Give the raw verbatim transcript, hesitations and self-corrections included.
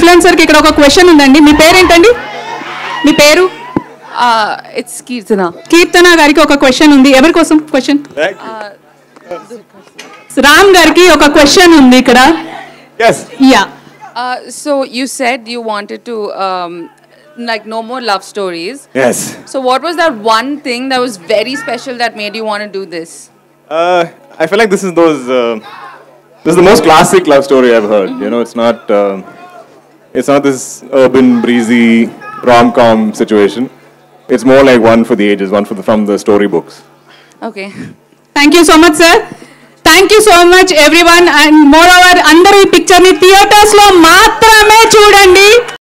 ఇన్ఫ్లుయెన్సర్కి ఇక్కడ ఒక క్వశ్చన్ ఉందండి. మీ పేరేంటండి? మీ పేరు? ఇట్స్ కీర్తన. కీర్తన గారికి ఒక క్వశ్చన్ ఉంది. ఎవరి కోసం క్వశ్చన్? రామ్ గారికి ఒక క్వశ్చన్ ఉంది ఇక్కడ. Yes. Yeah. Uh, so you said you wanted to um, like no more love stories. Yes. So what was that one thing that was very special that made you want to do this? Uh, I feel like this is those. Uh, this is the most classic love story I've heard. Mm-hmm. You know, it's not. Uh, it's not this urban breezy rom-com situation. It's more like one for the ages, one for the from the storybooks. Okay. Thank you so much, sir. Thank you so much, everyone. And moreover, అందరూ ఈ picture ని theatres లో మాత్రమే చూడండి.